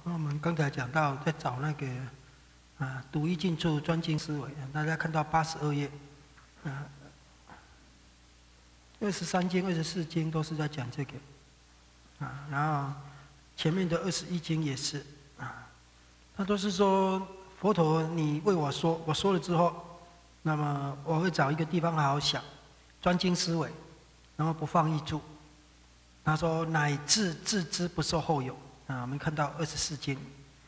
那我们刚才讲到在找那个独一进处专精思维，大家看到82页23经、24经都是在讲这个然后前面的21经也是他都是说佛陀你为我说，我说了之后，那么我会找一个地方好好想，专精思维，然后不放逸住。他说乃至自知不受后有我们看到24经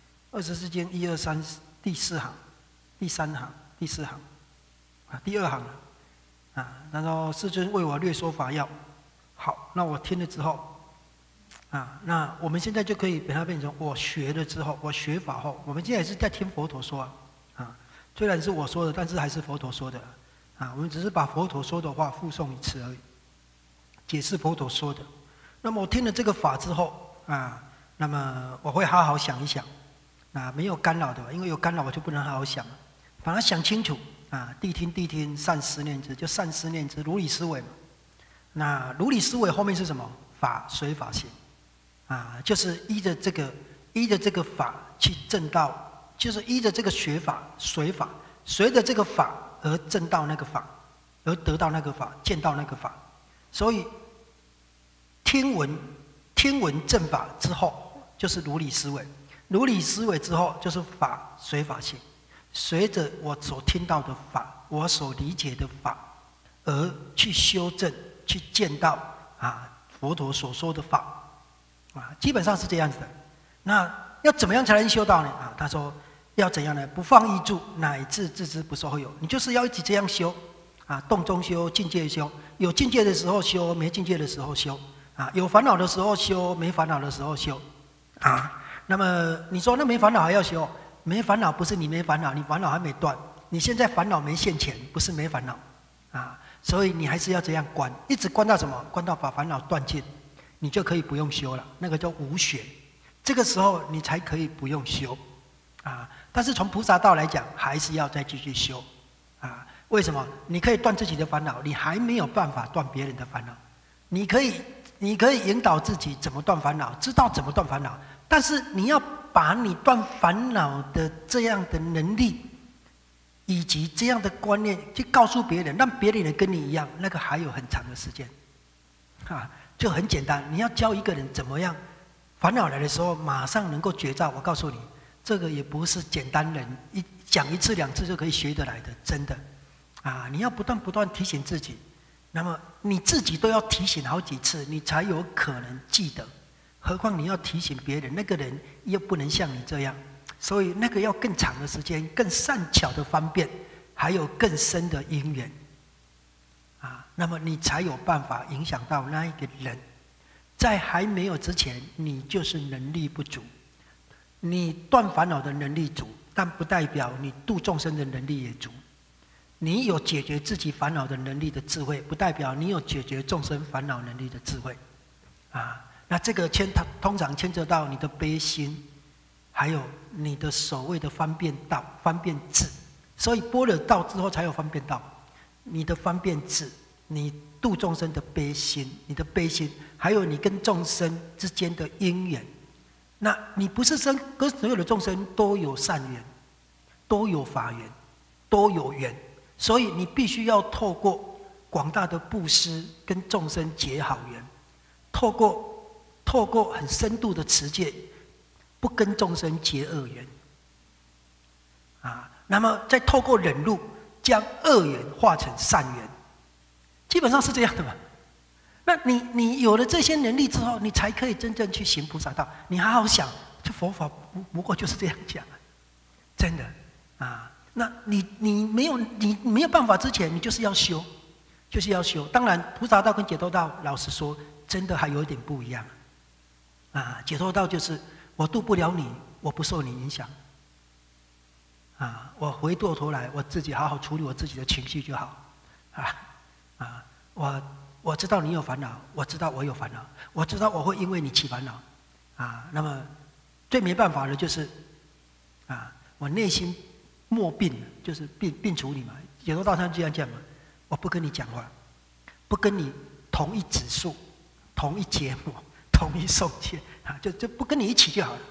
，24经1、2、3第4行、第3行、第4行第2行他说世尊为我略说法要。好，那我听了之后那我们现在就可以把它变成我学了之后，我学法后，我们现在也是在听佛陀说虽然是我说的，但是还是佛陀说的我们只是把佛陀说的话复诵一次而已，解释佛陀说的。那么我听了这个法之后那么我会好好想一想没有干扰的，因为有干扰我就不能好好想了，把它想清楚谛听谛听，善思念之，就善思念之，如理思维嘛。那如理思维后面是什么？法随法行就是依着这个法去证道，就是依着这个学法随法，随着这个法而证到那个法，而得到那个法，见到那个法。所以听闻正法之后就是如理思维，如理思维之后就是法随法行，随着我所听到的法，我所理解的法而去修正，去见到佛陀所说的法基本上是这样子的。那要怎么样才能修到呢？他说要怎样呢？不放逸住，乃至自知不受后有。你就是要一直这样修动中修，境界修，有境界的时候修，没境界的时候修有烦恼的时候修，没烦恼的时候修那么你说那没烦恼还要修？没烦恼不是你没烦恼，你烦恼还没断，你现在烦恼没现前，不是没烦恼所以你还是要这样观，一直观到什么？观到把烦恼断尽，你就可以不用修了，那个叫无学。这个时候你才可以不用修但是从菩萨道来讲，还是要再继续修为什么？你可以断自己的烦恼，你还没有办法断别人的烦恼。你可以引导自己怎么断烦恼，知道怎么断烦恼，但是你要把你断烦恼的这样的能力以及这样的观念去告诉别人，让别人也跟你一样，那个还有很长的时间就很简单。你要教一个人怎么样烦恼来的时候马上能够觉照，我告诉你，这个也不是简单人讲一次两次就可以学得来的，真的你要不断提醒自己，那么你自己都要提醒好几次，你才有可能记得，何况你要提醒别人，那个人又不能像你这样，所以那个要更长的时间，更善巧的方便，还有更深的因缘那么你才有办法影响到那一个人。在还没有之前，你就是能力不足，你断烦恼的能力足，但不代表你度众生的能力也足。你有解决自己烦恼的能力的智慧，不代表你有解决众生烦恼能力的智慧那这个通常牵扯到你的悲心，还有你的所谓的方便道、方便智。所以般若道之后才有方便道，你的方便智，你度众生的悲心，你的悲心，还有你跟众生之间的因缘。那你不是跟所有的众生都有善缘，都有法缘，都有缘，所以你必须要透过广大的布施跟众生结好缘，透过很深度的持戒，不跟众生结恶缘那么再透过忍辱，将恶缘化成善缘，基本上是这样的嘛。那你有了这些能力之后，你才可以真正去行菩萨道。你好好想，这佛法不过就是这样讲真的那你没有办法之前，你就是要修，就是要修。当然，菩萨道跟解脱道，老实说，真的还有一点不一样解脱道就是我度不了你，我不受你影响我回过头来，我自己好好处理我自己的情绪就好我知道你有烦恼，我知道我有烦恼，我知道我会因为你起烦恼那么最没办法的就是我内心默病，就是病处理嘛。解脱道上这样讲嘛，我不跟你讲话，不跟你同一指数、同一节目、同一受戒就不跟你一起就好了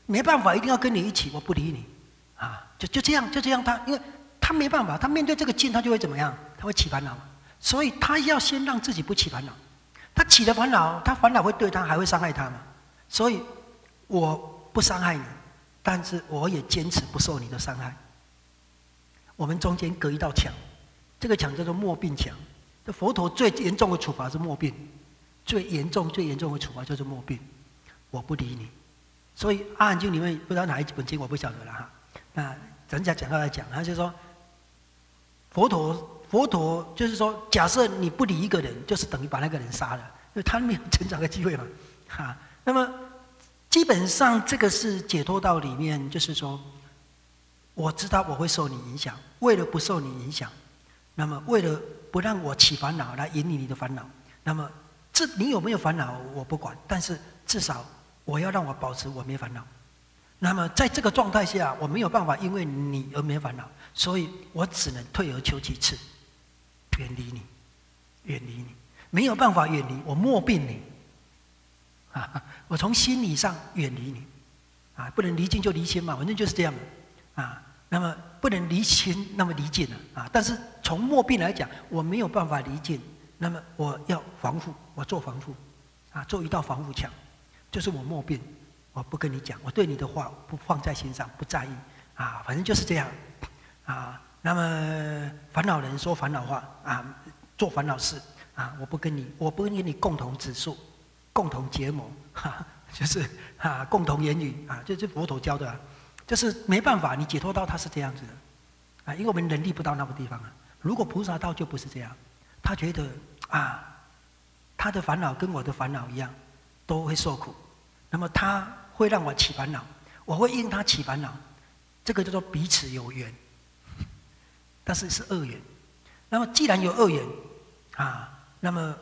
没办法，一定要跟你一起，我不理你，啊，就这样，因为他没办法，他面对这个境，他就会怎么样？他会起烦恼，所以他要先让自己不起烦恼。他起了烦恼，他烦恼会对他还会伤害他嘛？所以我不伤害你，但是我也坚持不受你的伤害。我们中间隔一道墙，这个墙叫做默病墙。这佛陀最严重的处罚是默病，最严重的处罚就是默病。我不理你，所以《阿含经》里面不知道哪一本经我不晓得了哈。那人家讲到来讲，他就说，佛陀就是说，假设你不理一个人，就是等于把那个人杀了，因为他没有成长的机会嘛，哈。那么基本上这个是解脱道里面，就是说，我知道我会受你影响，为了不受你影响，那么为了不让我起烦恼来引领你的烦恼，那么你有没有烦恼我不管，但是至少我要让我保持我没烦恼。那么在这个状态下，我没有办法因为你而没烦恼，所以我只能退而求其次，远离你，没有办法远离，我默病你，啊，我从心理上远离你，啊，不能离境就离心嘛，反正就是这样，啊，那么不能离心，那么离境了，啊，但是从默病来讲，我没有办法离境，那么我要防护，我做防护，啊，做一道防护墙，就是我默病。我不跟你讲，我对你的话不放在心上，不在意，啊，反正就是这样，啊，那么烦恼人说烦恼话，啊，做烦恼事，啊，我不跟你共同指数，共同结盟，哈，就是啊，共同言语，啊，这佛陀教的，啊，就是没办法，你解脱道它是这样子的，啊，因为我们能力不到那个地方啊。如果菩萨道就不是这样，他觉得啊，他的烦恼跟我的烦恼一样，都会受苦，那么他会让我起烦恼，我会因他起烦恼，这个叫做彼此有缘，但是是恶缘。那么既然有恶缘，啊，那么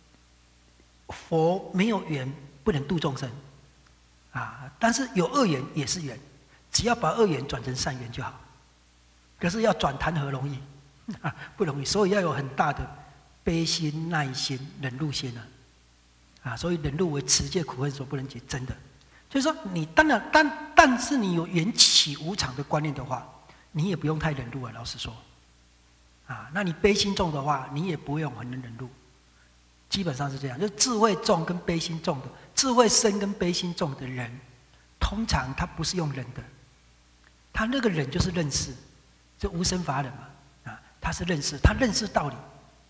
佛没有缘不能度众生，啊，但是有恶缘也是缘，只要把恶缘转成善缘就好。可是要转谈何容易？不容易，所以要有很大的悲心、耐心、忍辱心啊，所以忍辱为持戒苦恨所不能解，真的。就是说，你当然，但是你有缘起无常的观念的话，你也不用太忍辱啊。老实说，啊，那你悲心重的话，你也不用很能忍辱。基本上是这样，就是智慧重跟悲心重的，智慧深跟悲心重的人，通常他不是用忍的，他那个忍就是认识，就无生法忍嘛，啊，他是认识，他认识道理，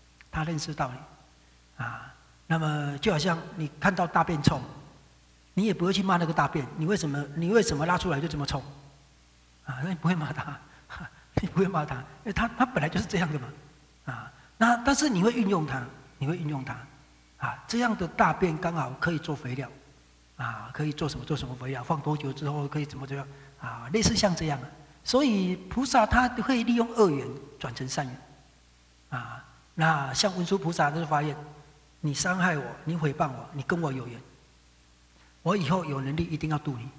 啊，那么就好像你看到大便臭。你也不会去骂那个大便，你为什么拉出来就这么臭？啊，那你不会骂他，你不会骂他，因为他本来就是这样的嘛，啊，那但是你会运用它，啊，这样的大便刚好可以做肥料，啊，可以做什么肥料，放多久之后可以怎么样，啊，类似像这样的，所以菩萨他会利用恶缘转成善缘，啊，那像文殊菩萨就是发现，你伤害我，你诽谤我，你跟我有缘。我以后有能力一定要度你，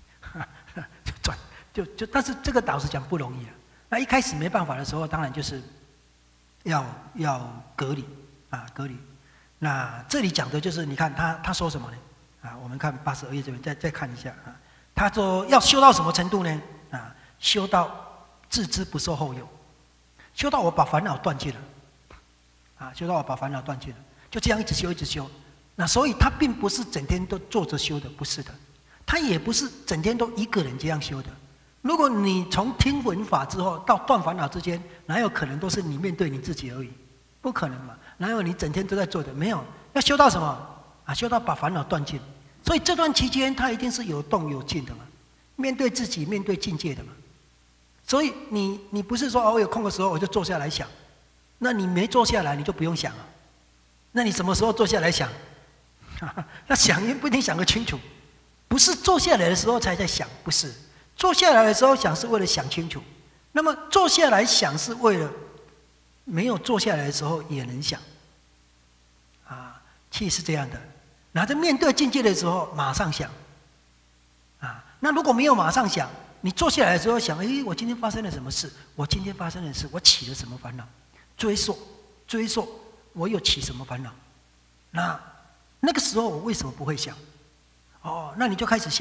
但是这个老实讲不容易啊。那一开始没办法的时候，当然就是要隔离啊，隔离。那这里讲的就是，你看他说什么呢？啊，我们看82页这边再看一下啊。他说要修到什么程度呢？啊，修到自知不受后有，修到我把烦恼断尽了，啊，修到我把烦恼断尽了，就这样一直修。那所以他并不是整天都坐着修的，不是的，他也不是整天都一个人这样修的。如果你从听闻法之后到断烦恼之间，哪有可能都是你面对你自己而已？不可能嘛！哪有你整天都在做的？没有，要修到什么啊？修到把烦恼断尽。所以这段期间他一定是有动有静的嘛，面对自己，面对境界的嘛。所以你不是说我有空的时候我就坐下来想，那你没坐下来你就不用想了。那你什么时候坐下来想？那想也不一定想得清楚，不是坐下来的时候才在想，不是坐下来的时候想是为了想清楚，那么坐下来想是为了没有坐下来的时候也能想，啊，其实是这样的。那在面对境界的时候马上想，啊，那如果没有马上想，你坐下来的时候想，我今天发生了什么事？我今天发生的事，我起了什么烦恼？追溯，我有起什么烦恼？那个时候我为什么不会想？哦，那你就开始想，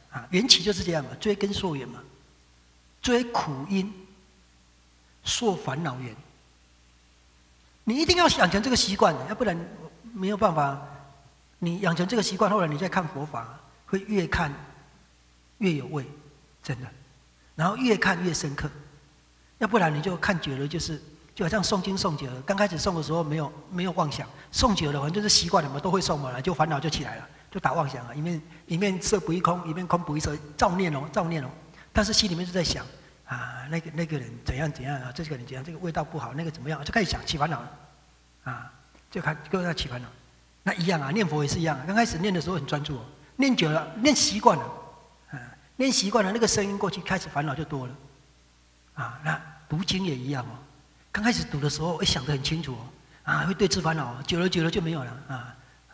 啊，缘起就是这样嘛，追根溯源嘛，追苦因，溯烦恼源。你一定要养成这个习惯，要不然没有办法。你养成这个习惯，后来你再看佛法，会越看越有味，真的。然后越看越深刻，要不然你就看久了，就好像诵经诵久了，刚开始诵的时候没有妄想，诵久了反正就是习惯了嘛，都会诵嘛，就烦恼就起来了，就打妄想了，一面色不异空，一面空不异色，照念哦，但是心里面就在想啊，那个人怎样怎样啊，这个人怎样，这个味道不好，那个怎么样，就开始想起烦恼了，啊，就开始起烦恼。那一样啊，念佛也是一样啊，刚开始念的时候很专注哦，念久了，念习惯了，念习惯了，那个声音过去，开始烦恼就多了，啊，那读经也一样哦，刚开始读的时候，想得很清楚哦，啊，会对治烦恼，久了就没有了，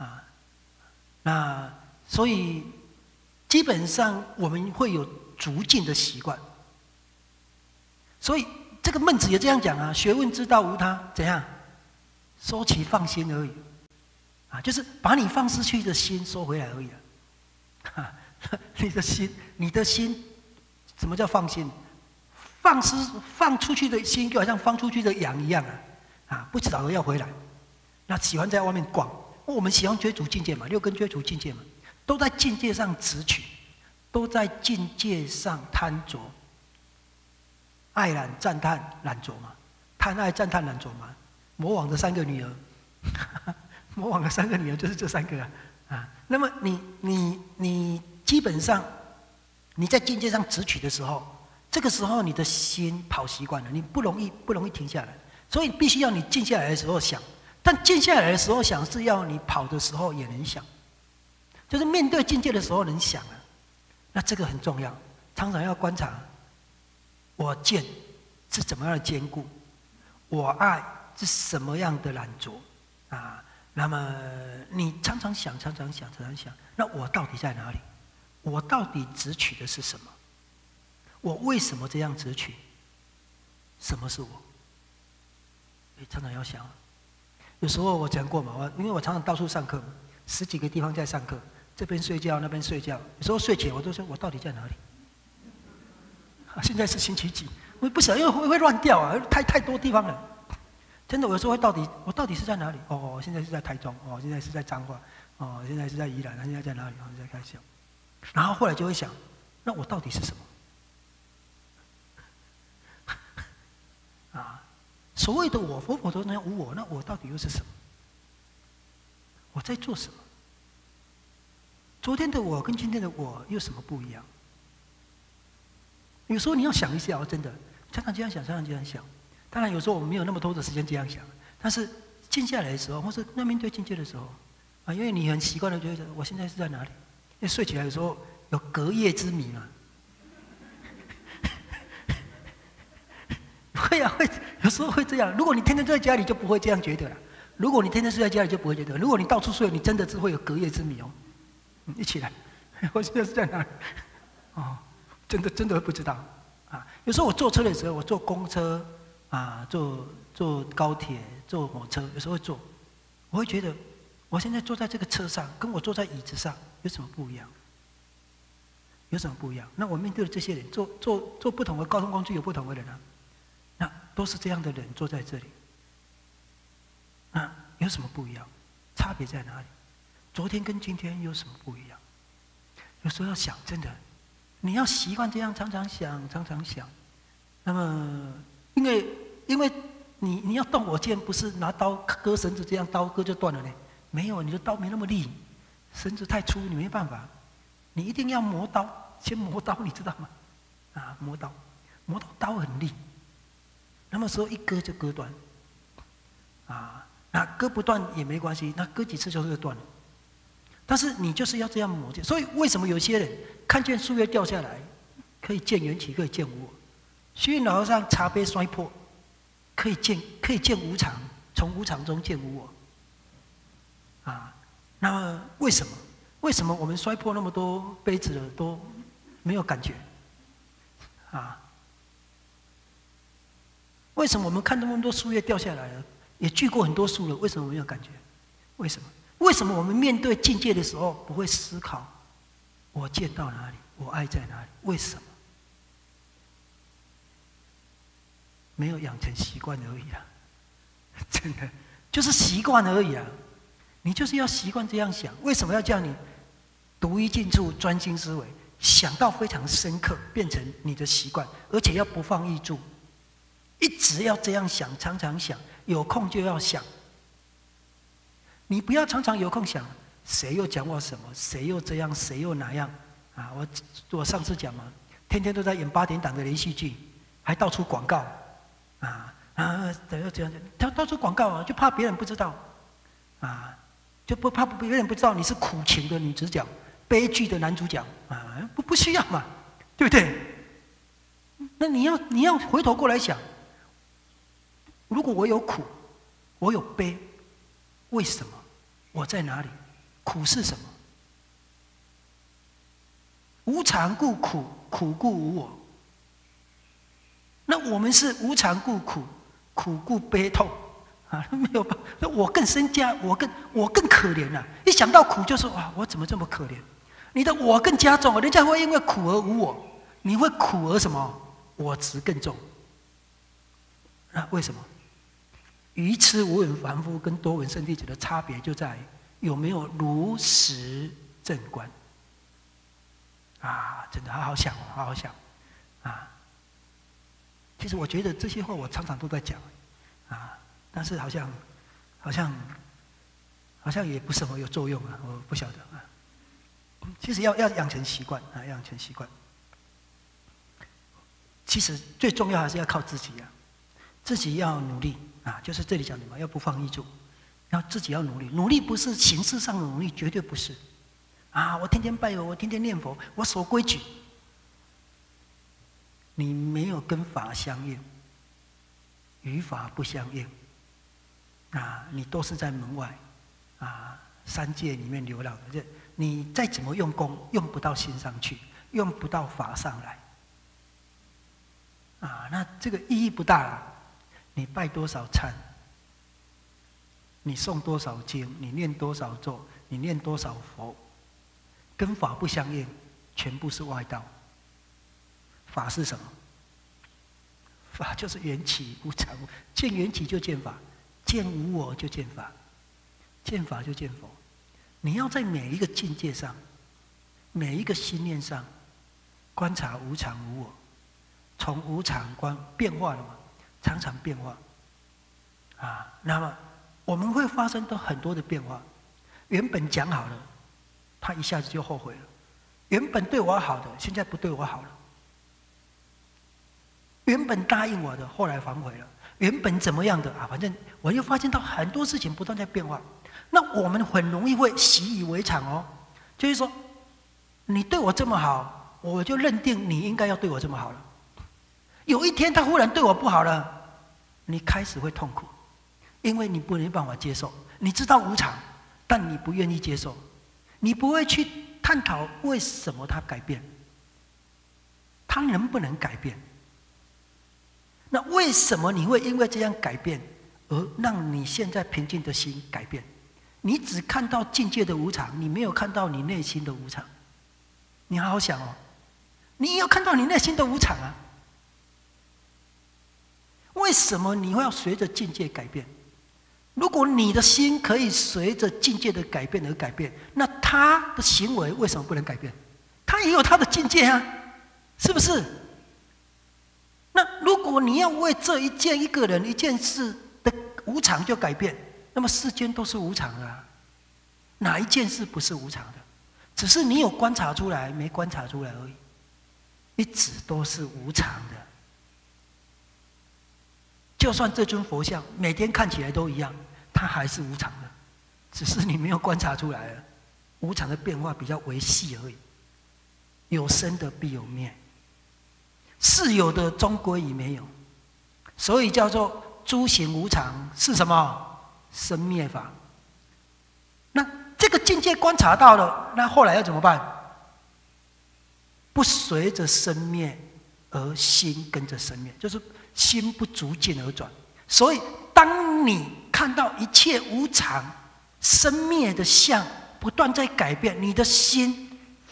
那所以基本上我们会有逐进的习惯，所以这个孟子也这样讲啊，学问之道无他，怎样？收起放心而已。就是把你放失去的心收回来而已啊！你的心，什么叫放心？放出去的心，就好像放出去的羊一样啊！不找了要回来，那喜欢在外面逛。我们喜欢追逐境界嘛，六根追逐境界嘛，都在境界上执取，都在境界上贪着，爱染、赞叹、染着嘛，贪爱、赞叹、染着嘛。魔王的3个女儿。魔王的3个女儿就是这3个啊！那么你基本上你在境界上执取的时候，这个时候你的心跑习惯了，你不容易停下来，所以必须要你静下来的时候想。但静下来的时候想，是要你跑的时候也能想，就是面对境界的时候能想啊。那这个很重要，常常要观察我见是怎么样的坚固，我爱是什么样的染着啊。那么你常常想，那我到底在哪里？我到底执取的是什么？我为什么这样执取？什么是我？常常要想。有时候我讲过嘛，因为我常常到处上课，10几个地方在上课，这边睡觉，那边睡觉。有时候睡前我都说，我到底在哪里？现在是星期几？我不晓得，因为会乱掉啊，太多地方了。真的，有时候我到底是在哪里？哦，现在是在台中，哦，现在是在彰化，哦，现在是在宜兰，现在在哪里？哦，在开始想，然后后来就会想，那我到底是什么？所谓的我，佛陀那无我，那我到底又是什么？我在做什么？昨天的我跟今天的我有什么不一样？有时候你要想一下哦，真的，常常这样想。当然，有时候我们没有那么多的时间这样想，但是静下来的时候，或是那面对境界的时候，因为你很习惯的觉得我现在是在哪里？因为睡起来的时候有隔夜之谜嘛。会有时候会这样。如果你天天在家里，就不会这样觉得了。如果你天天睡在家里，就不会觉得。如果你到处睡，你真的是会有隔夜之谜哦。一起来，我现在是在哪里？哦，真的不知道啊。有时候我坐车的时候，我坐公车。坐高铁、坐火车，有时候会坐，我会觉得，我现在坐在这个车上，跟我坐在椅子上有什么不一样？有什么不一样？那我面对的这些人，坐不同的交通工具有不同的人啊，那都是这样的人坐在这里，那有什么不一样？差别在哪里？昨天跟今天有什么不一样？有时候要想，真的，你要习惯这样，常常想，那么。因为你要动我剑，不是拿刀割绳子，这样刀割就断了呢。没有，你的刀没那么利，绳子太粗，你没办法。你一定要磨刀，先磨刀，你知道吗？磨刀刀很利，那么时候一割就割断。那割不断也没关系，那割几次就会断了。但是你就是要这样磨剑，所以为什么有些人看见树叶掉下来，可以见缘起，可以见无我？虚云老和尚茶杯摔破，可以见无常，从无常中见无我。那么为什么？为什么我们摔破那么多杯子了都没有感觉？为什么我们看那么多树叶掉下来了，也锯过很多树了，为什么没有感觉？为什么？为什么我们面对境界的时候不会思考我见到哪里？ 我爱在哪里？为什么？没有养成习惯而已啊，真的就是习惯而已啊。你就是要习惯这样想。为什么要叫你独一进处，专心思维，想到非常深刻，变成你的习惯，而且要不放逸住，一直要这样想，常常想，有空就要想。你不要常常有空想，谁又讲我什么？谁又这样？谁又哪样？啊，我上次讲嘛，天天都在演8点档的连续剧，还到处广告。怎样这样？他到处广告啊，就怕别人不知道，就不怕别人不知道你是苦情的女主角，悲剧的男主角啊，不需要嘛，对不对？那你要回头过来想，如果我有苦，我有悲，为什么？我在哪里？苦是什么？无常故苦，苦故无我。那我们是无常故苦，苦故悲痛啊，没有办法，我更身家，我更可怜啊！一想到苦就说哇，我怎么这么可怜？你的我更加重，人家会因为苦而无我，你会苦而什么？我执更重。那为什么？愚痴无闻凡夫跟多闻圣弟子的差别就在有没有如实正观啊！真的好好想哦，好好想啊！其实我觉得这些话我常常都在讲啊，但是好像也不是很有作用啊，我不晓得啊。其实要养成习惯啊，养成习惯。其实最重要还是要靠自己啊，自己要努力啊，就是这里讲的嘛，要不放逸住，要自己要努力。努力不是形式上的努力，绝对不是啊。我天天拜佛，我天天念佛，我守规矩。你没有跟法相应，与法不相应啊，你都是在门外啊，三界里面流浪的。你再怎么用功，用不到心上去，用不到法上来啊，那这个意义不大了。你拜多少忏，你诵多少经，你念多少咒，你念多少佛，跟法不相应，全部是外道。法是什么？法就是缘起无常，见缘起就见法，见无我就见法，见法就见佛。你要在每一个境界上，每一个心念上，观察无常无我，从无常观变化了嘛，常常变化啊。那么我们会发生到很多的变化。原本讲好了，他一下子就后悔了；原本对我好的，现在不对我好了。原本答应我的，后来反悔了；原本怎么样的啊，反正我又发现到很多事情不断在变化。那我们很容易会习以为常哦，就是说，你对我这么好，我就认定你应该要对我这么好了。有一天他忽然对我不好了，你开始会痛苦，因为你没办法接受。你知道无常，但你不愿意接受，你不会去探讨为什么他改变，他能不能改变？那为什么你会因为这样改变，而让你现在平静的心改变？你只看到境界的无常，你没有看到你内心的无常。你好好想哦，你也要看到你内心的无常啊。为什么你会要随着境界改变？如果你的心可以随着境界的改变而改变，那他的行为为什么不能改变？他也有他的境界啊，是不是？那如果你要为这一个人、一件事的无常就改变，那么世间都是无常的啊，哪一件事不是无常的？只是你有观察出来，没观察出来而已。一直都是无常的。就算这尊佛像每天看起来都一样，它还是无常的，只是你没有观察出来了。无常的变化比较微细而已。有生的必有灭。是有的终归已没有，所以叫做诸行无常是什么？生灭法。那这个境界观察到了，那后来要怎么办？不随着生灭而心跟着生灭，就是心不逐境而转。所以当你看到一切无常生灭的相不断在改变，你的心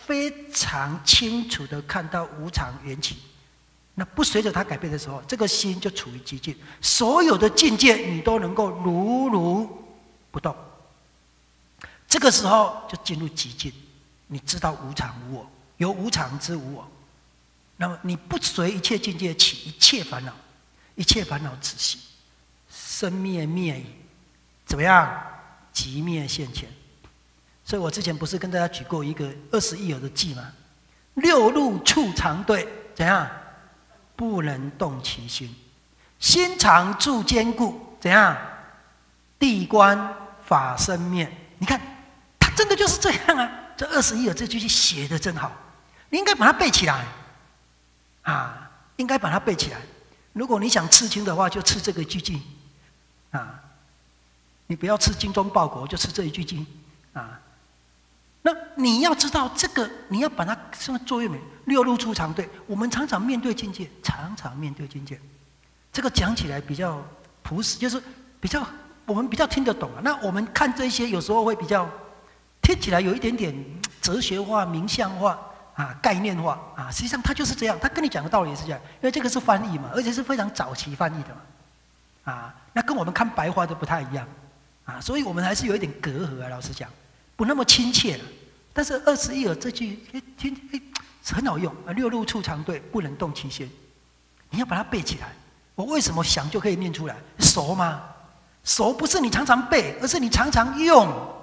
非常清楚的看到无常缘起，那不随着它改变的时候，这个心就处于极静，所有的境界你都能够如如不动。这个时候就进入极静，你知道无常无我，由无常之无我，那么你不随一切境界起一切烦恼，一切烦恼止息，生灭灭矣，怎么样？即灭现前。所以我之前不是跟大家举过一个20亿有的记吗？六路处常对，怎样？不能动其心，心常住坚固，怎样？地观法生灭。你看，它真的就是这样啊！这20亿有这句写的真好，你应该把它背起来啊！应该把它背起来。如果你想刺青的话，就刺这个句经啊！你不要吃精忠报国，就吃这一句经啊！那你要知道这个，你要把它什么作用没？六路处常对，我们常常面对境界，常常面对境界。这个讲起来比较朴实，就是比较我们比较听得懂啊。那我们看这些有时候会比较听起来有一点点哲学化、名相化啊、概念化啊。实际上它就是这样，它跟你讲的道理也是这样，因为这个是翻译嘛，而且是非常早期翻译的嘛啊。那跟我们看白话都不太一样。啊，所以我们还是有一点隔阂啊，老实讲，不那么亲切了。但是20亿有这句听很好用啊，六路处常对，不能动其心。你要把它背起来。我为什么想就可以念出来？熟吗？熟不是你常常背，而是你常常用。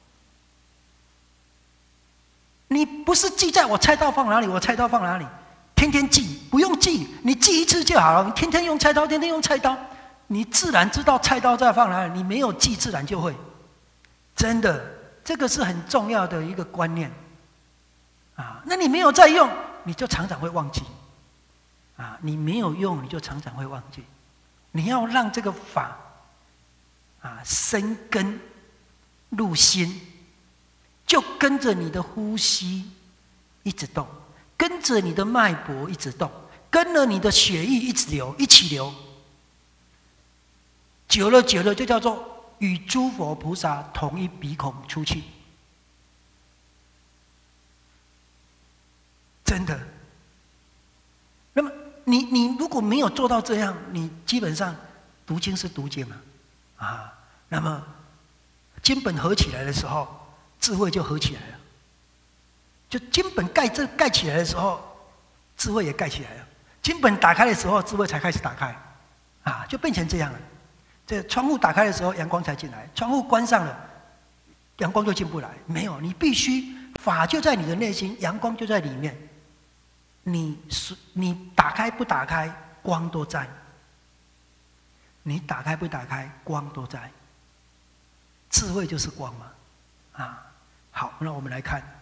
你不是记在我菜刀放哪里，我菜刀放哪里，天天记，不用记，你记一次就好了。你天天用菜刀，天天用菜刀。你自然知道菜刀在放哪里，你没有记，自然就会。真的，这个是很重要的一个观念啊。那你没有在用，你就常常会忘记啊。你没有用，你就常常会忘记。你要让这个法啊生根入心，就跟着你的呼吸一直动，跟着你的脉搏一直动，跟着你的血液一直流，一起流。久了久了，就叫做与诸佛菩萨同一鼻孔出气。真的。那么你如果没有做到这样，你基本上读经是读经啊，那么经本合起来的时候，智慧就合起来了。就经本盖起来的时候，智慧也盖起来了。经本打开的时候，智慧才开始打开，啊，就变成这样了。这窗户打开的时候，阳光才进来；窗户关上了，阳光就进不来。没有，你必须法就在你的内心，阳光就在里面。你打开不打开，光都在；你打开不打开，光都在。智慧就是光嘛，啊！好，那我们来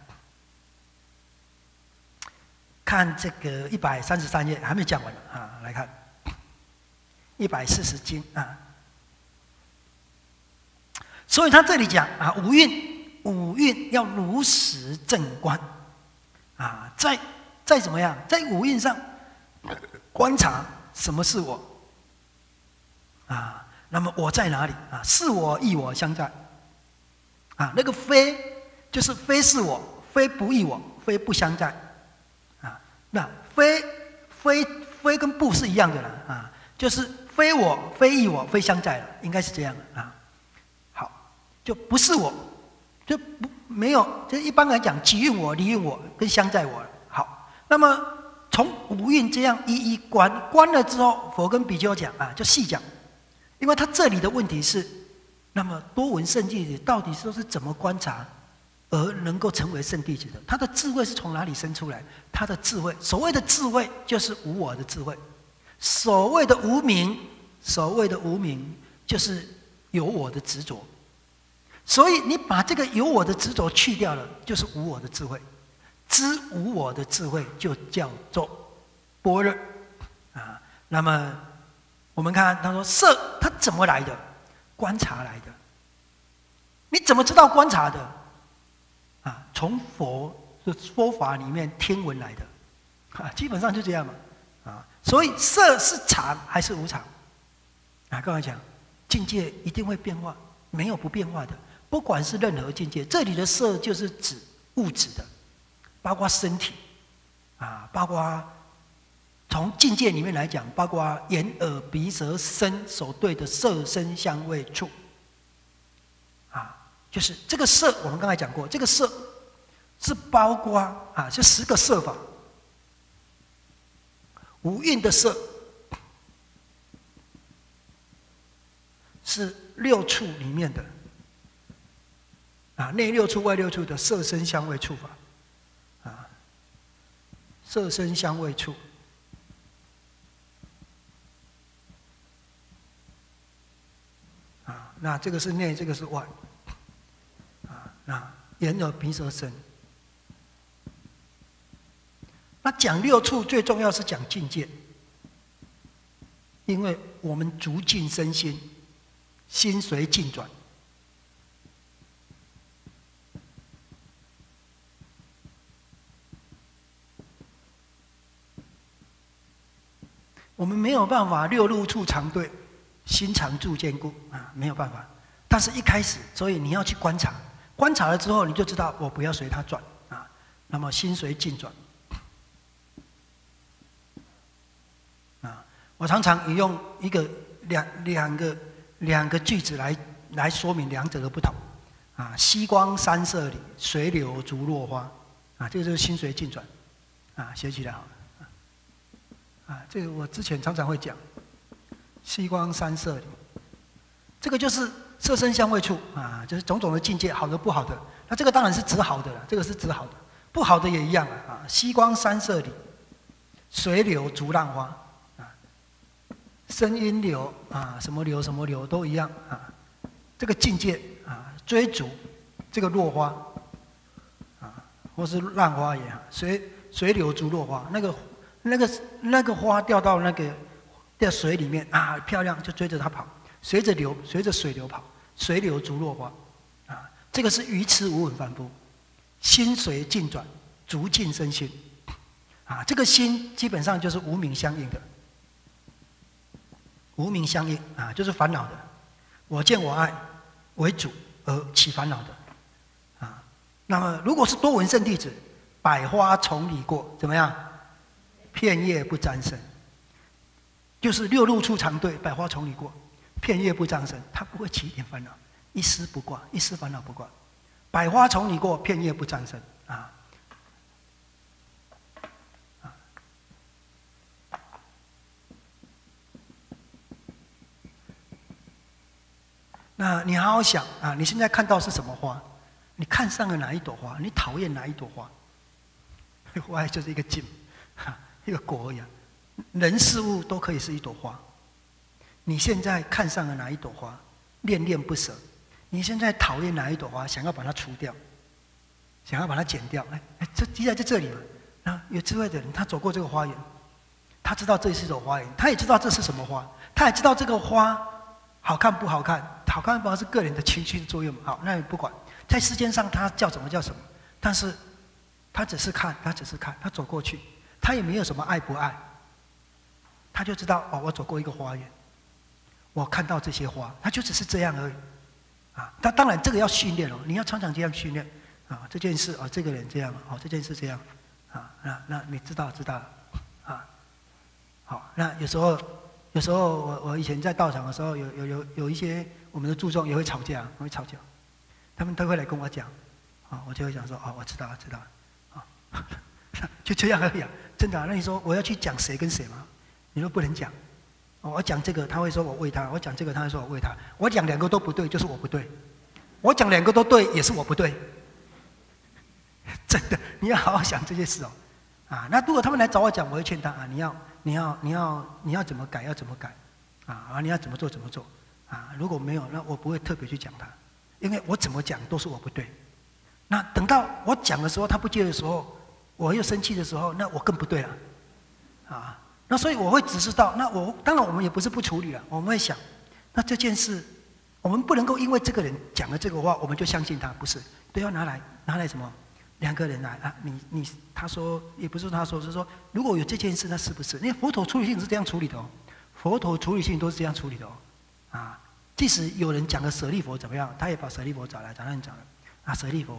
看这个133页，还没讲完啊，来看140经啊。所以他这里讲啊，五蕴要如实正观啊，在怎么样，在五蕴上观察什么是我啊？那么我在哪里啊？是我亦我相在啊。那个非就是非是我，非不亦我，非不相在啊。那非跟不是一样的了啊，就是非我，非亦我，非相在了，应该是这样的啊。就不是我，就没有，就一般来讲，即蕴我、离蕴我跟相在我。好，那么从五蕴这样一一观了之后，佛跟比丘讲啊，就细讲，因为他这里的问题是，那么多闻圣弟子到底都是怎么观察而能够成为圣弟子的？他的智慧是从哪里生出来？他的智慧，所谓的智慧就是无我的智慧，所谓的无明就是有我的执着。所以你把这个有我的执着去掉了，就是无我的智慧。知无我的智慧就叫做般若啊。那么我们看他说色，它怎么来的？观察来的。你怎么知道观察的？啊，从佛法里面听闻来的啊，基本上就这样嘛啊。所以色是常还是无常啊？刚才讲境界一定会变化，没有不变化的。不管是任何境界，这里的色就是指物质的， 包括身体，包括从境界里面来讲，包括眼、耳、鼻、舌、身所对的色、声、香味、触，就是这个色，我们刚才讲过，这个色是包括这10个色法，五蕴的色是6处里面的。内6处外6处的色声香味触法，色声香味触，那这个是内，这个是外，那眼耳鼻舌身。那讲6处最重要是讲境界，因为我们逐境身心，心随境转。我们没有办法6入处常对，心常住坚固没有办法。但是一开始，所以你要去观察，观察了之后，你就知道我不要随它转那么心随境转我常常引用一个两个句子来说明两者的不同息光三色里，随流逐落花这个就是心随境转学起来好了。这个我之前常常会讲，息光三色里，这个就是色声香味触就是种种的境界，好的不好的。那这个当然是指好的了，这个是指好的，不好的也一样息光三色里，随流逐浪花声音流什么流什么流都一样这个境界追逐这个落花或是浪花也好，随流逐落花，那个花掉到那个水里面漂亮，就追着它跑，随着水流跑，随流逐落花这个是愚痴无闻凡夫，心随境转，逐境身心这个心基本上就是无明相应的，无明相应就是烦恼的，我见我爱为主而起烦恼的那么如果是多闻圣弟子，百花丛里过，怎么样？片叶不沾身，就是6入处常对，百花丛里过，片叶不沾身，他不会起一点烦恼，一丝不挂，一丝烦恼不挂。百花丛里过，片叶不沾身那你好好想你现在看到是什么花？你看上了哪一朵花？你讨厌哪一朵花？花就是一个境一个果而已人事物都可以是一朵花。你现在看上了哪一朵花，恋恋不舍？你现在讨厌哪一朵花，想要把它除掉，想要把它剪掉？这依然在这里嘛。有智慧的人，他走过这个花园，他知道这是一朵花园，他也知道这是什么花，他也知道这个花好看不好看，好看不好是个人的情绪的作用。好，那也不管，在世间上他叫什么叫什么，但是他只是看，他走过去，他也没有什么爱不爱，他就知道我走过一个花园，我看到这些花，他就只是这样而已他当然这个要训练你要常常这样训练这件事这个人这样这件事这样那你知道好，那有时候我以前在道场的时候，有一些我们的注重也会吵架，他们都会来跟我讲我就会讲说我知道就这样而已真的那你说我要去讲谁跟谁吗？你都不能讲我讲这个他会说我为他，我讲这个他会说我为他，我讲2个都不对就是我不对，我讲2个都对也是我不对，真的你要好好想这些事那如果他们来找我讲，我会劝他你要怎么改要怎么改你要怎么做怎么做如果没有，那我不会特别去讲他，因为我怎么讲都是我不对。那等到我讲的时候他不接的时候，我又生气的时候，那我更不对了那所以我会指示到，那当然我们也不是不处理了，我们会想，那这件事我们不能够因为这个人讲了这个话我们就相信他，不是，都要拿来什么？2个人来他说也不是他说，是说如果有这件事，那是不是？因为佛陀处理性是这样处理的佛陀处理性都是这样处理的即使有人讲的舍利佛怎么样，他也把舍利佛找来，找他人讲了舍利佛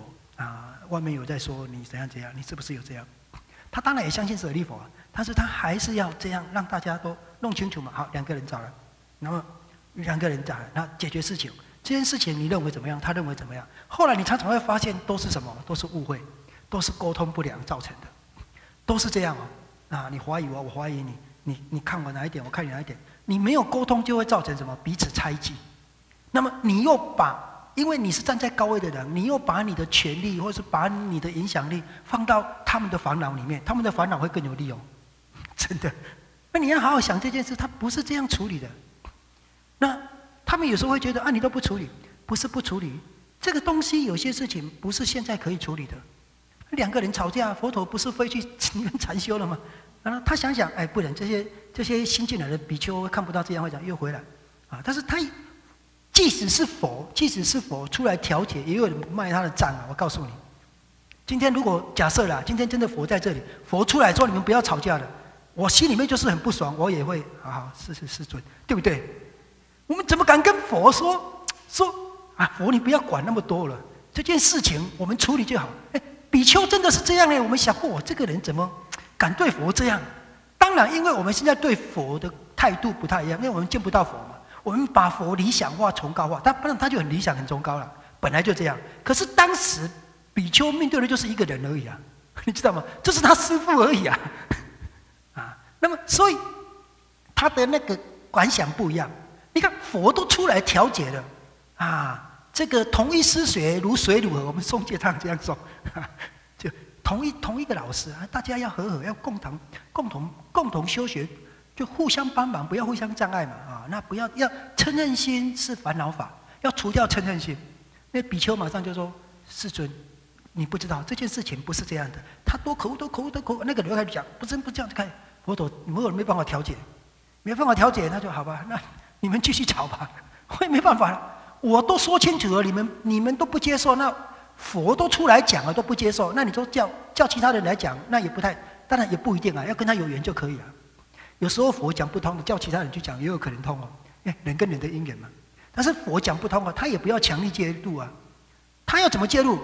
外面有在说你怎样怎样，你是不是有这样？他当然也相信舍利弗啊，但是他还是要这样让大家都弄清楚嘛。好，两个人找了，然后两个人找了，那解决事情。这件事情你认为怎么样？他认为怎么样？后来你常常会发现都是什么？都是误会，都是沟通不良造成的，都是这样哦。你怀疑我，我怀疑你，你看我哪一点，我看你哪一点。你没有沟通就会造成什么？彼此猜忌。那么你又因为你是站在高位的人，你又把你的权力或是把你的影响力放到他们的烦恼里面，他们的烦恼会更有利哦，真的。那你要好好想这件事，他不是这样处理的。那他们有时候会觉得你都不处理，不是不处理，这个东西有些事情不是现在可以处理的。两个人吵架，佛陀不是飞去禅修了吗？然后他想想，不能这些新进来的比丘看不到这样，会讲又回来但是他即使是佛出来调解，也有人卖他的账我告诉你，今天如果假设啦，今天真的佛在这里，佛出来说你们不要吵架了，我心里面就是很不爽，我也会好是世尊，对不对？我们怎么敢跟佛说佛你不要管那么多了，这件事情我们处理就好。比丘真的是这样呢？我们想过，这个人怎么敢对佛这样？当然，因为我们现在对佛的态度不太一样，因为我们见不到佛嘛，我们把佛理想化、崇高化，不然他就很理想、很崇高了，本来就这样。可是当时比丘面对的就是一个人而已你知道吗？就是他师父而已那么所以他的那个感想不一样。你看佛都出来调解了这个同一师学如水如河，我们宋戒堂这样说就同一个老师大家要和合，要共同修学，就互相帮忙，不要互相障碍嘛那不要嗔恨心是烦恼法，要除掉嗔恨心。那比丘马上就说：“世尊，你不知道这件事情不是这样的，他多可恶，那个人开始讲，不是这样子看，佛陀没办法调解，没办法调解，那就好吧，那你们继续吵吧，我也没办法了。我都说清楚了，你们都不接受，那佛都出来讲了都不接受，那你就叫其他人来讲，那也不太，当然也不一定要跟他有缘就可以了。有时候佛讲不通的，叫其他人去讲也有可能通人跟人的因缘嘛。但是佛讲不通他也不要强力介入他要怎么介入？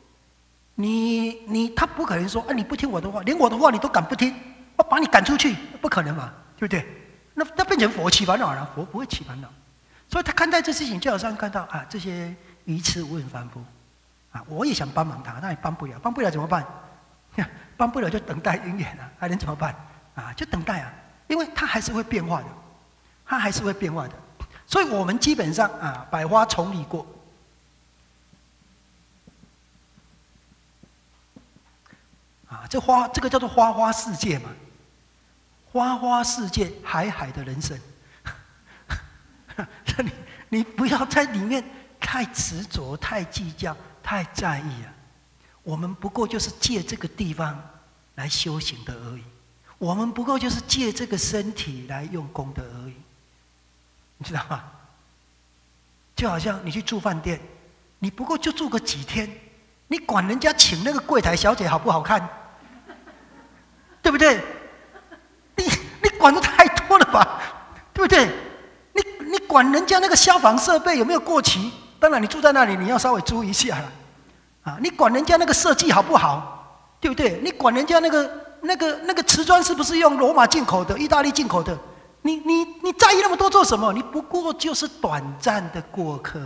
他不可能说你不听我的话，连我的话你都敢不听，我把你赶出去，不可能嘛，对不对？那变成佛起烦恼了，佛不会起烦恼。所以他看待这事情，就好像看到这些愚痴无问凡夫我也想帮忙他，那也帮不了，帮不了怎么办？帮不了就等待因缘还能怎么办就等待因为他还是会变化的，所以我们基本上百花丛里过这个叫做花花世界嘛，花花世界，海海的人生。你不要在里面太执着、太计较、太在意我们不过就是借这个地方来修行的而已，我们不过就是借这个身体来用功的而已，你知道吗？就好像你去住饭店，你不过就住个几天，你管人家请那个柜台小姐好不好看，对不对？你管的太多了吧，对不对？你管人家那个消防设备有没有过期？当然，你住在那里，你要稍微注意一下了你管人家那个设计好不好，对不对？你管人家那个瓷砖是不是用罗马进口的、意大利进口的？你在意那么多做什么？你不过就是短暂的过客，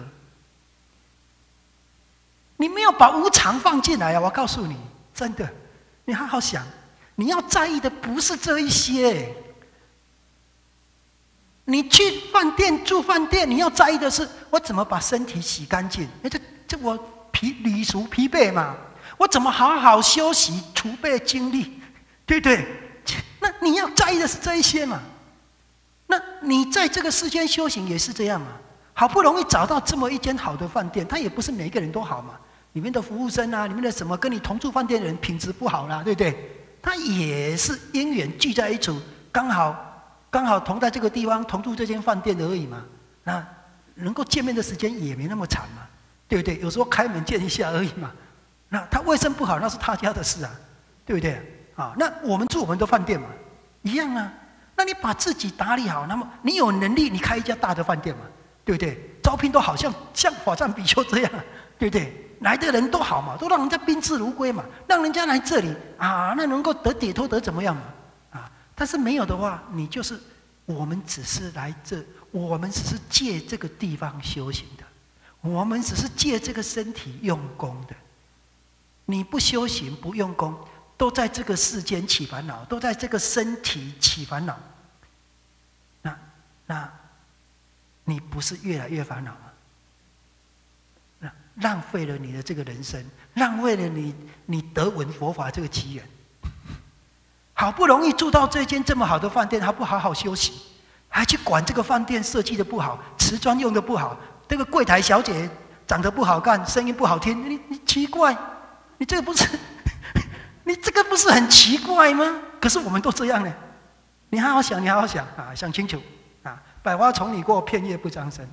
你没有把无常放进来我告诉你，真的，你好好想，你要在意的不是这一些。你去饭店住饭店，你要在意的是我怎么把身体洗干净？这我旅俗疲惫嘛，我怎么好好休息，储备精力，对不对？那你要在意的是这一些嘛。那你在这个世间修行也是这样嘛，好不容易找到这么一间好的饭店，它也不是每一个人都好嘛，里面的服务生里面的什么跟你同住饭店的人品质不好啦，对不对？他也是因缘聚在一处，刚好同在这个地方同住这间饭店而已嘛，那能够见面的时间也没那么长嘛，对不对？有时候开门见一下而已嘛，那他卫生不好那是他家的事对不对那我们住我们的饭店嘛，一样那你把自己打理好，那么你有能力你开一家大的饭店嘛，对不对？招聘都好像法藏比丘这样对不对？ 来的人都好嘛，都让人家宾至如归嘛，让人家来这里啊，那能够得解脱得怎么样嘛？啊，但是没有的话，你就是我们只是来这，我们只是借这个地方修行的，我们只是借这个身体用功的。你不修行不用功，都在这个世间起烦恼，都在这个身体起烦恼。那你不是越来越烦恼吗？浪费了你的这个人生，浪费了你得闻佛法这个机缘。好不容易住到这间这么好的饭店，还不好好休息，还去管这个饭店设计的不好，瓷砖用的不好，这个柜台小姐长得不好看，声音不好听，你奇怪，你这个不是，你这个不是很奇怪吗？可是我们都这样呢。你好好想，你好好想啊，想清楚啊！百花丛里过，片叶不张声。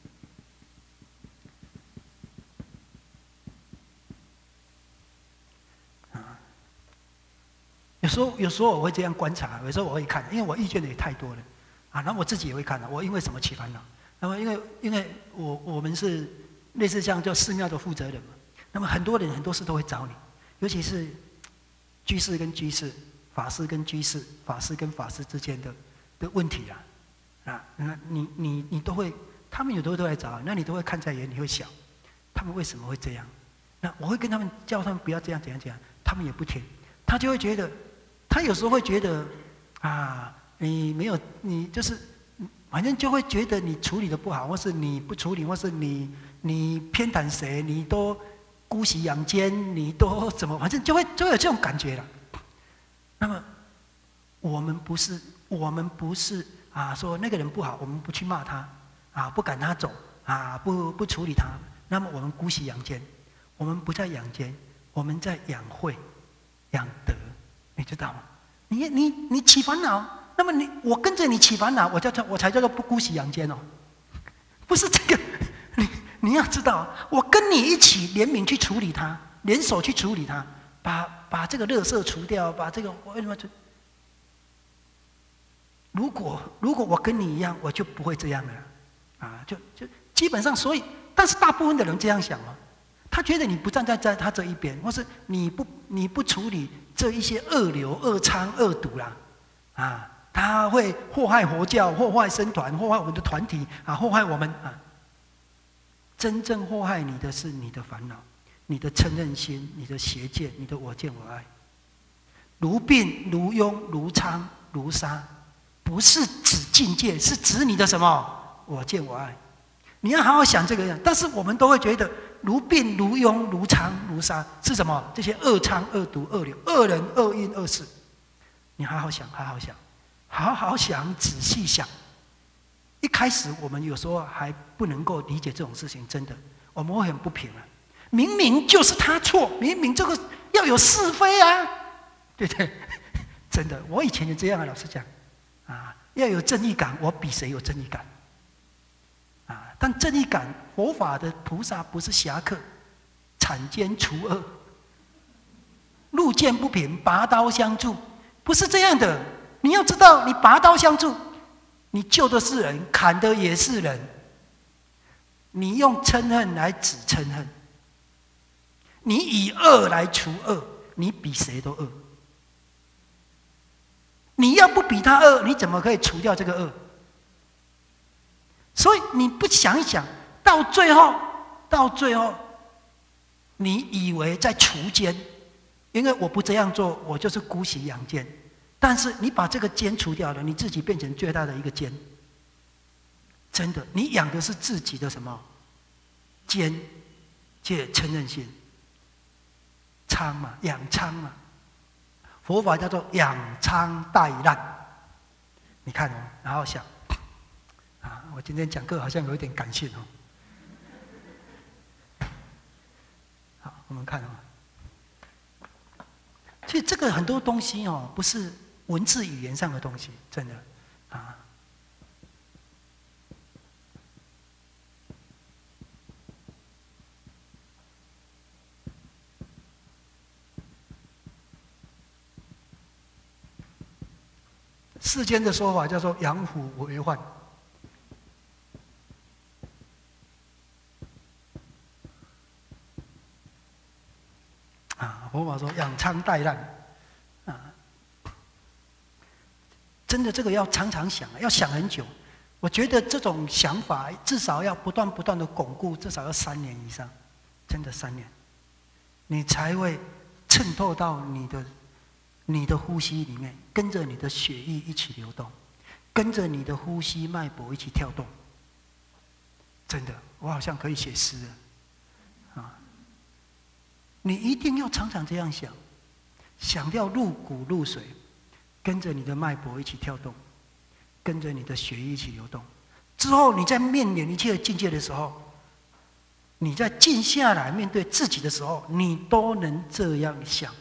有时候我会这样观察，有时候我会看，因为我意见的也太多了啊。然后我自己也会看我因为什么起烦恼？那么因为我们是类似像叫寺庙的负责人嘛，那么很多人很多事都会找你，尤其是居士跟居士、法师跟居士、法师跟法师之间的问题啊，那你都会，他们有时候都来找，那你都会看在眼里，会想他们为什么会这样？那我会跟他们叫他们不要这样怎样怎样，他们也不听，他就会觉得，他有时候会觉得啊，你没有你就是反正就会觉得你处理的不好，或是你不处理，或是你偏袒谁，你都姑息养奸，你都怎么，反正就会有这种感觉了。那么我们不是啊，说那个人不好，我们不去骂他啊，不赶他走啊，不处理他。那么我们姑息养奸，我们不在养奸，我们在养慧、养德，你知道吗？你起烦恼，那么我跟着你起烦恼，我才叫做不姑息养奸哦，不是这个。你要知道，我跟你一起联名去处理它，联手去处理它，把这个垃圾除掉，把这个为什么？如果我跟你一样，我就不会这样了啊！就基本上，所以，但是大部分的人这样想哦，他觉得你不站在他这一边，或是你不处理这一些恶流、恶娼、恶毒啦，啊，他会祸害佛教、祸害僧团、祸害我们的团体啊，祸害我们啊。真正祸害你的是你的烦恼、你的嗔恨心、你的邪见、你的我见我爱。如病、如庸、如娼、如杀，不是指境界，是指你的什么？我见我爱。你要好好想这个样。但是我们都会觉得，如病、如庸、如娼、如杀是什么？这些恶娼、恶毒、恶流、恶人、恶因、恶事。你好好想，好好想，好好想，仔细想。一开始我们有时候还不能够理解这种事情，真的，我们会很不平啊！明明就是他错，明明这个要有是非啊，对不对？真的，我以前也这样啊，老实讲，啊，要有正义感，我比谁有正义感啊？但正义感，佛法的菩萨不是侠客，铲奸除恶，路见不平拔刀相助，不是这样的。你要知道，你拔刀相助。你救的是人，砍的也是人。你用嗔恨来止嗔恨，你以恶来除恶，你比谁都恶。你要不比他恶，你怎么可以除掉这个恶？所以你不想一想，到最后，你以为在除奸，因为我不这样做，我就是姑息养奸。但是你把这个奸除掉了，你自己变成最大的一个奸。真的，你养的是自己的什么奸？借嗔恨心，娼嘛，养娼嘛。佛法叫做养娼待滥。你看哦，然后想啊，我今天讲课好像有一点感性哦。好，我们看哦，其实这个很多东西哦，不是文字语言上的东西，真的啊。世间的说法叫做养虎为患。 疮带烂啊！真的，这个要常常想，要想很久。我觉得这种想法至少要不断的巩固，至少要3年以上，真的3年，你才会渗透到你的呼吸里面，跟着你的血液一起流动，跟着你的呼吸脉搏一起跳动。真的，我好像可以写诗了啊！你一定要常常这样想，想要入骨入髓，跟着你的脉搏一起跳动，跟着你的血液一起流动。之后你在面临一切的境界的时候，你在静下来面对自己的时候，你都能这样想。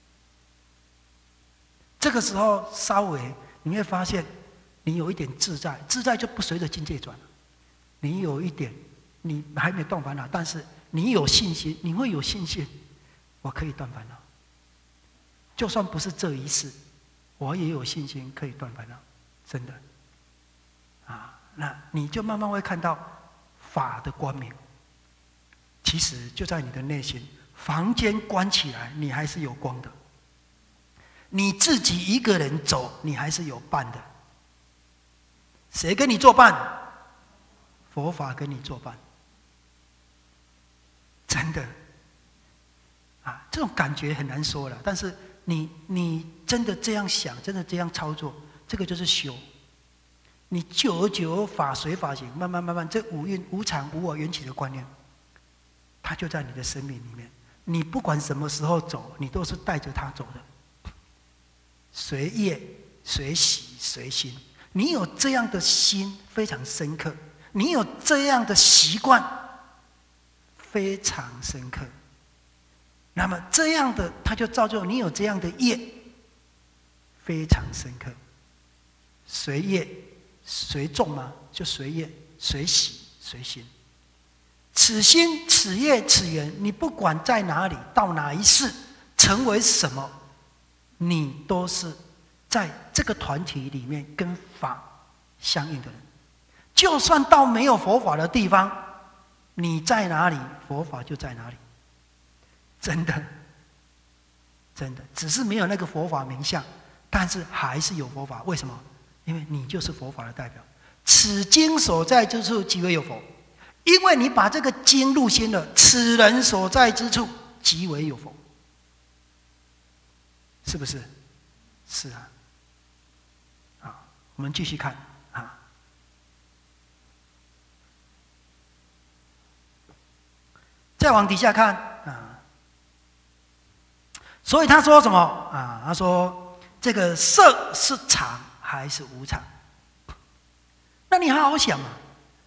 这个时候稍微你会发现，你有一点自在，自在就不随着境界转了。你有一点，你还没断烦恼，但是你有信心，你会有信心，我可以断烦恼。就算不是这一世，我也有信心可以断烦恼，真的。啊，那你就慢慢会看到法的光明。其实就在你的内心，房间关起来，你还是有光的。你自己一个人走，你还是有伴的。谁跟你作伴？佛法跟你作伴。真的啊，这种感觉很难说了。但是你真的这样想，真的这样操作，这个就是修。你久而久而法随法行，慢慢，这五蕴、无常、无我、缘起的观念，它就在你的生命里面。你不管什么时候走，你都是带着它走的。随业、随喜、随心。你有这样的心非常深刻，你有这样的习惯非常深刻。那么这样的，它就造就你有这样的业非常深刻。随业随众嘛，就随业随喜随心。此心此业此缘，你不管在哪里，到哪一世，成为什么，你都是在这个团体里面跟法相应的人。就算到没有佛法的地方，你在哪里，佛法就在哪里。真的，真的，只是没有那个佛法名相，但是还是有佛法。为什么？因为你就是佛法的代表。此经所在之处，即为有佛。因为你把这个经入心了，此人所在之处，即为有佛。是不是？是啊。好，我们继续看啊。再往底下看啊。所以他说什么啊？他说这个色是常还是无常？那你好好想啊，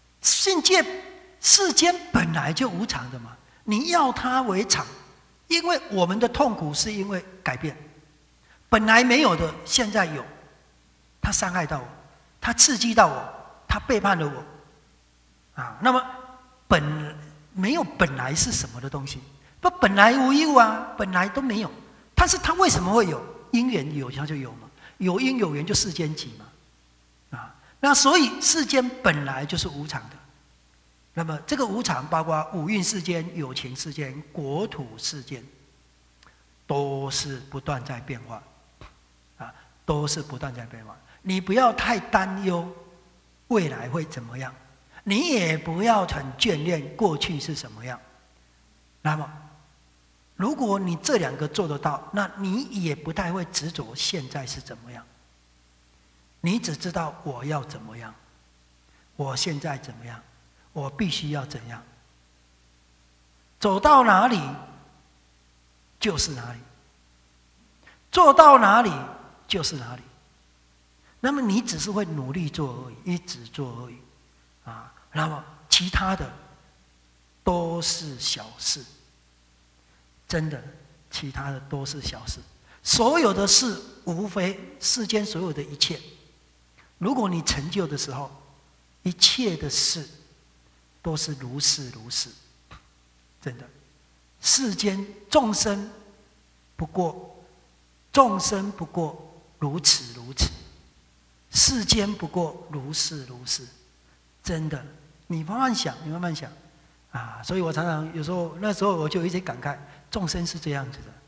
世间本来就无常的嘛，你要它为常，因为我们的痛苦是因为改变，本来没有的现在有，它伤害到我，它刺激到我，它背叛了我啊。那么没有本来是什么的东西？不，本来无一物啊，本来都没有。但是它为什么会有？因缘有它就有嘛，有因有缘就世间集嘛，啊，那所以世间本来就是无常的。那么这个无常包括五蕴世间、有情世间、国土世间，都是不断在变化，啊，都是不断在变化。你不要太担忧未来会怎么样，你也不要很眷恋过去是什么样。那么如果你这两个做得到，那你也不太会执着现在是怎么样。你只知道我要怎么样，我现在怎么样，我必须要怎样。走到哪里就是哪里，做到哪里就是哪里。那么你只是会努力做而已，一直做而已啊。那么其他的都是小事。真的，其他的都是小事。所有的事，无非世间所有的一切。如果你成就的时候，一切的事都是如是如是。真的，世间众生不过如此如此，世间不过如是如是。真的，你慢慢想，你慢慢想啊。所以我常常有时候那时候我就有一些感慨。众生是这样子的，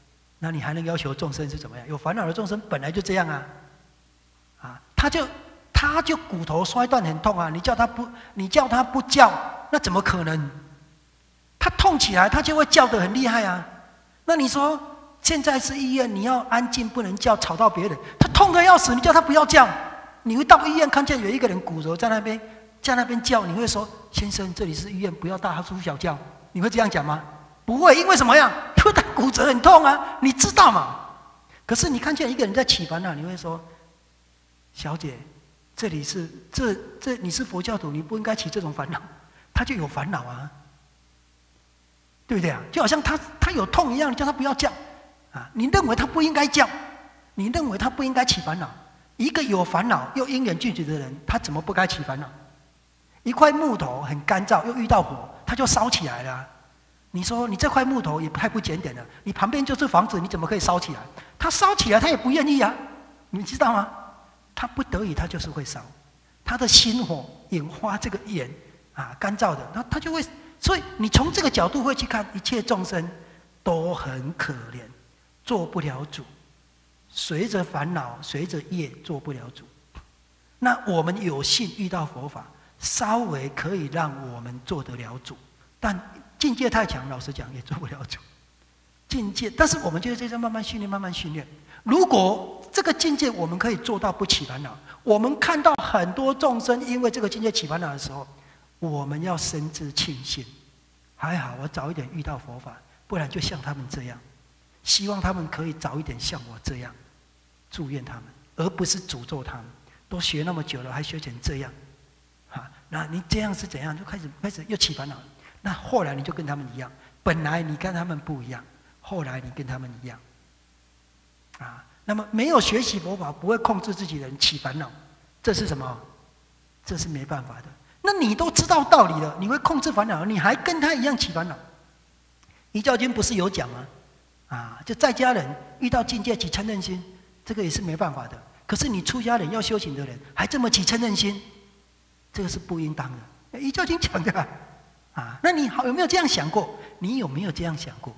那你还能要求众生是怎么样？有烦恼的众生本来就这样啊，他就骨头摔断很痛啊，你叫他不叫，那怎么可能？他痛起来，他就会叫得很厉害啊。那你说现在是医院，你要安静，不能叫，吵到别人。他痛得要死，你叫他不要叫，你会到医院看见有一个人骨折在那边叫，你会说：“先生，这里是医院，不要大呼小叫。”你会这样讲吗？不会，因为什么呀？因为他骨折很痛啊，你知道嘛？可是你看见一个人在起烦恼，你会说：“小姐，这里是你是佛教徒，你不应该起这种烦恼。”他就有烦恼啊，对不对啊？就好像他有痛一样，你叫他不要叫啊，你认为他不应该叫，你认为他不应该起烦恼。一个有烦恼又因缘具足的人，他怎么不该起烦恼？一块木头很干燥，又遇到火，它就烧起来了啊。你说你这块木头也太不检点了，你旁边就是房子，你怎么可以烧起来？它烧起来，他也不愿意啊，你知道吗？他不得已，他就是会烧，他的心火引发这个眼干燥的，他就会。所以你从这个角度会去看，一切众生都很可怜，做不了主，随着烦恼，随着业做不了主。那我们有幸遇到佛法，稍微可以让我们做得了主，但境界太强，老实讲也做不了主。境界，但是我们就在这慢慢训练，慢慢训练。如果这个境界我们可以做到不起烦恼，我们看到很多众生因为这个境界起烦恼的时候，我们要深知庆幸，还好我早一点遇到佛法，不然就像他们这样。希望他们可以早一点像我这样，祝愿他们，而不是诅咒他们。都学那么久了，还学成这样，那你这样是怎样？就开始又起烦恼了。那后来你就跟他们一样，本来你跟他们不一样，后来你跟他们一样，那么没有学习佛法，不会控制自己的人起烦恼，这是什么？这是没办法的。那你都知道道理了，你会控制烦恼，你还跟他一样起烦恼？遗教经不是有讲吗？就在家人遇到境界起嗔恨心，这个也是没办法的。可是你出家人要修行的人，还这么起嗔恨心，这个是不应当的。遗教经讲的那你有没有这样想过？你有没有这样想过？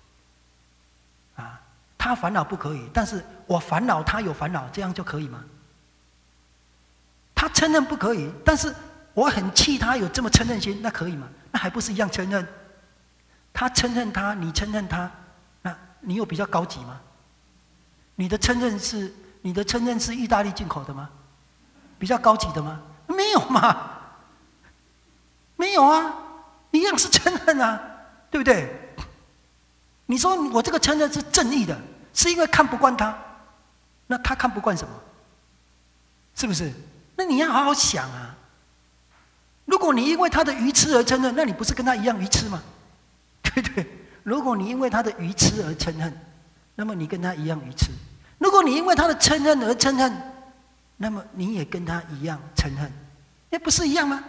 他烦恼不可以，但是我烦恼，他有烦恼，这样就可以吗？他嗔恨不可以，但是我很气他有这么嗔恨心，那可以吗？那还不是一样嗔恨？他嗔恨他，你嗔恨他，那你有比较高级吗？你的嗔恨是意大利进口的吗？比较高级的吗？没有嘛，没有啊，一样是嗔恨啊，对不对？你说我这个嗔恨是正义的，是因为看不惯他，那他看不惯什么？是不是？那你要好好想啊。如果你因为他的愚痴而嗔恨，那你不是跟他一样愚痴吗？对不对？如果你因为他的愚痴而嗔恨，那么你跟他一样愚痴。如果你因为他的嗔恨而嗔恨，那么你也跟他一样嗔恨，不是一样吗？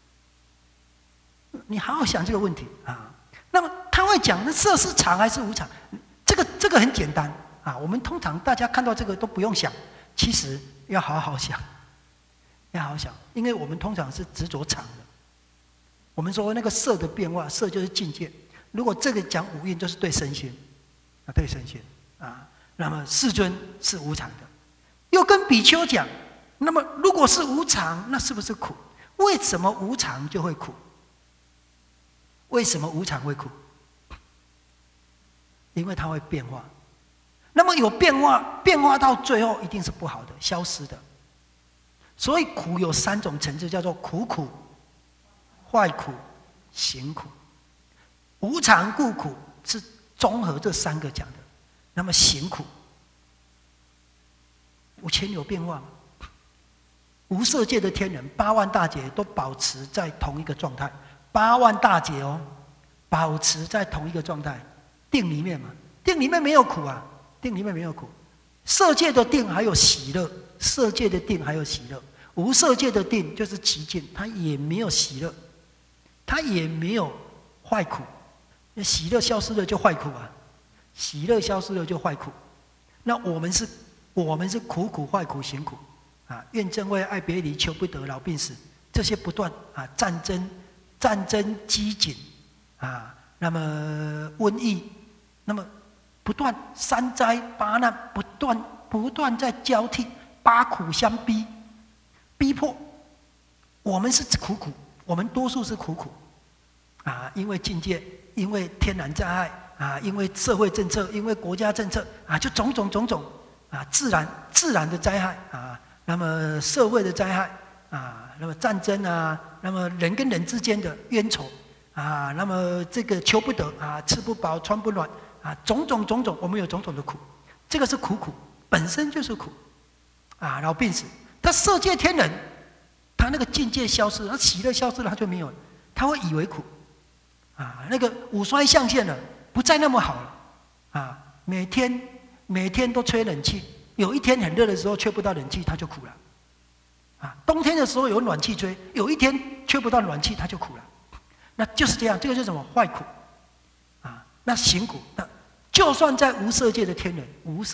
你好好想这个问题那么他会讲，那色是常还是无常？这个很简单我们通常大家看到这个都不用想，其实要好好想，要好好想，因为我们通常是执着常的。我们说那个色的变化，色就是境界。如果这个讲五蕴，就是对身心对身心那么世尊是无常的，又跟比丘讲，那么如果是无常，那是不是苦？为什么无常就会苦？为什么无常会苦？因为它会变化。那么有变化，变化到最后一定是不好的，消失的。所以苦有3种层次，叫做苦苦、坏苦、行苦。无常故苦是综合这3个讲的。那么行苦，无前有变化吗？无色界的天人8万大劫都保持在同一个状态，8万大劫保持在同一个状态，定里面嘛，定里面没有苦定里面没有苦。色界的定还有喜乐，色界的定还有喜乐，无色界的定就是极静，它也没有喜乐，它也没有坏苦。喜乐消失了就坏苦喜乐消失了就坏苦。那我们是苦苦坏苦行苦怨憎会爱别离求不得老病死，这些不断战争饥馑那么瘟疫，那么不断三灾八难，不断在交替，八苦相逼迫。我们是苦苦，我们多数是苦苦，啊，因为境界，因为天然灾害，啊，因为社会政策，因为国家政策，啊，就种种，啊，自然的灾害，啊，那么社会的灾害，啊，那么战争啊，那么人跟人之间的冤仇，啊，那么这个求不得，啊，吃不饱穿不暖，啊，种种，我们有种种的苦，这个是苦，本身就是苦，啊，然后病死，他色界天人。他那个境界消失，他喜乐消失了，他就没有了，他会以为苦，啊，那个五衰相现了，不再那么好了，啊，每天都吹冷气，有一天很热的时候吹不到冷气，他就苦了，啊，冬天的时候有暖气吹，有一天吹不到暖气，他就苦了，那就是这样，这个就是什么坏苦，啊，那行苦，那就算在无色界的天人，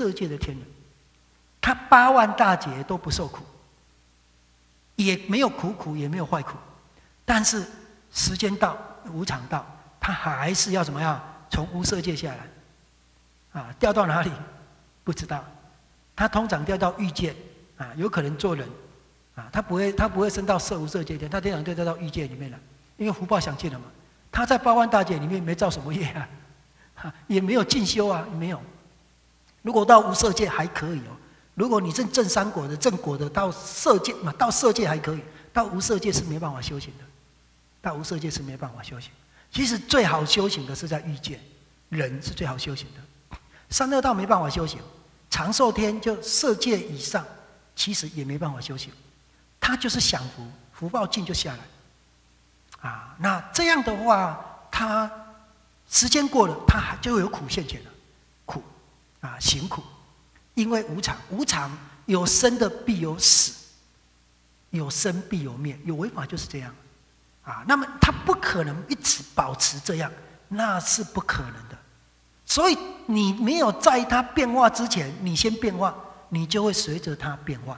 他8万大劫都不受苦。也没有苦，也没有坏苦，但是时间到，无常到，他还是要怎么样？从无色界下来，啊，掉到哪里？不知道。他通常掉到欲界，啊，有可能做人，啊，他不会升到无色界天，他经常就掉到欲界里面了，因为福报享尽了嘛。他在8万大劫里面没造什么业啊，也没有进修啊，没有。如果到无色界还可以哦。如果你是正三果的、正果的，到色界还可以，到无色界是没办法修行的。其实最好修行的是在欲界，人是最好修行的。三恶道没办法修行，长寿天就色界以上，其实也没办法修行，他就是享福，福报尽就下来。啊，那这样的话，他时间过了，他就有苦现前了，苦啊，行苦。因为无常有生的必有死，有生必有灭，有为法就是这样，啊，那么他不可能一直保持这样，那是不可能的。所以你没有在它变化之前，你先变化，你就会随着它变化，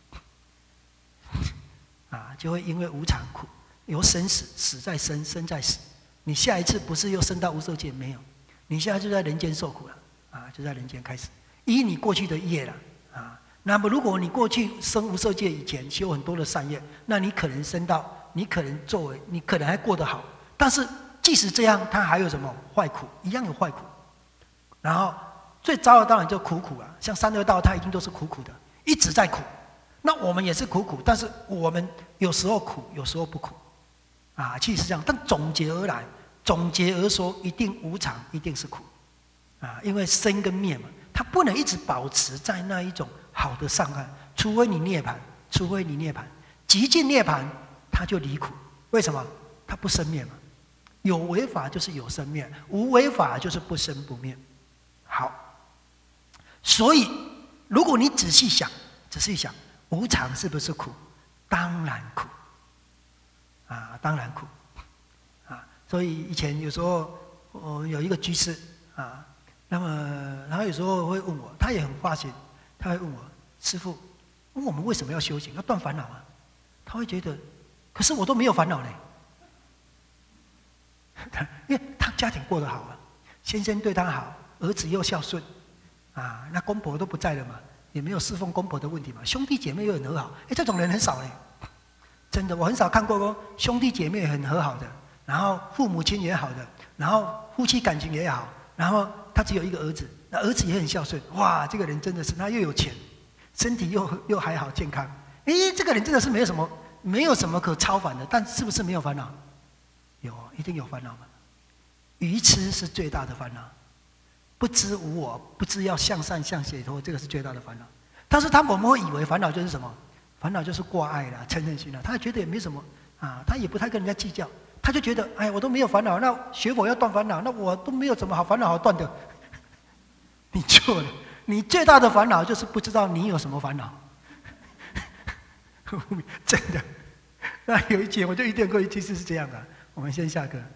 啊，就会因为无常苦，由生死，死在生，生在死。你下一次不是又升到无色界没有？你现在就在人间受苦了，啊，就在人间开始。依你过去的业了，啊，那么如果你过去生无色界以前修很多的善业，那你可能升到，你可能还过得好，但是即使这样，它还有什么坏苦，一样有坏苦。然后最糟的当然就苦了，像三恶道，它一定都是苦的，一直在苦。那我们也是苦，但是我们有时候苦，有时候不苦，啊，其实是这样。但总结而说，一定无常，一定是苦，啊，因为生跟灭嘛。它不能一直保持在那一种好的上岸，除非你涅槃，极尽涅槃，它就离苦。为什么？它不生灭嘛。有为法就是有生灭，无为法就是不生不灭。好，所以如果你仔细想，无常是不是苦？当然苦，啊，当然苦，啊，所以以前有时候有一个居士啊。那么，然后有时候会问我，他也很发心，他会问我，师父，问我们为什么要修行，要断烦恼啊？他会觉得，可是我都没有烦恼呢，因为他家庭过得好啊，先生对他好，儿子又孝顺，啊，那公婆都不在了嘛，也没有侍奉公婆的问题嘛，兄弟姐妹又很和好，这种人很少呢，真的，我很少看过兄弟姐妹很和好的，然后父母亲也好的，然后夫妻感情也好，然后他只有一个儿子，那儿子也很孝顺，哇，这个人真的是，他又有钱，身体又还好健康，这个人真的是没有什么可超凡的，但是不是没有烦恼？有，一定有烦恼嘛。愚痴是最大的烦恼，不知无我，不知要向善向解脱，这个是最大的烦恼。但是我们会以为烦恼就是什么？烦恼就是挂碍啦、嗔恨心啦，他觉得也没什么啊，他也不太跟人家计较。他就觉得，哎，我都没有烦恼，那学佛要断烦恼，那我都没有什么好烦恼好断的。你错了，你最大的烦恼就是不知道你有什么烦恼。真的，那有一节我就遇见过一件事是这样的，我们先下课。